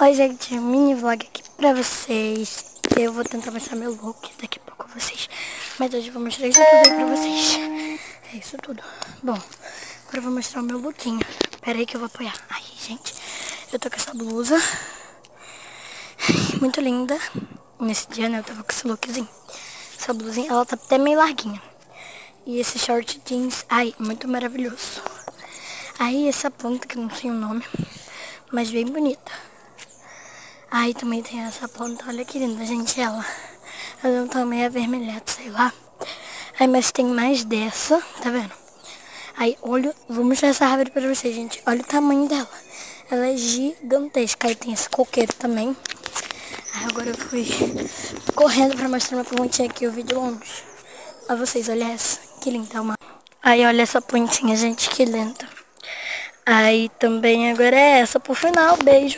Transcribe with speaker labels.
Speaker 1: Oi, gente, mini vlog aqui pra vocês. Eu vou tentar mostrar meu look daqui a pouco a vocês. Mas hoje eu vou mostrar isso tudo aí pra vocês. É isso tudo. Bom, agora eu vou mostrar o meu lookinho. Pera aí que eu vou apoiar. Aí, gente, eu tô com essa blusa. Muito linda. Nesse dia, né, eu tava com esse lookzinho. Essa blusinha, ela tá até meio larguinha. E esse short jeans, ai, muito maravilhoso. Aí, essa planta, que eu não sei o nome, mas bem bonita. Aí também tem essa planta, olha que linda, gente, ela tá meio avermelhada, sei lá. Aí, mas tem mais dessa, tá vendo? Aí, olha, vou mostrar essa árvore pra vocês, gente. Olha o tamanho dela. Ela é gigantesca. Aí tem esse coqueiro também. Aí agora eu fui correndo pra mostrar uma plantinha aqui, o vídeo longe. Olha vocês, olha essa, que linda uma. Aí, olha essa plantinha, gente, que linda. Aí também agora é essa, por final, beijo.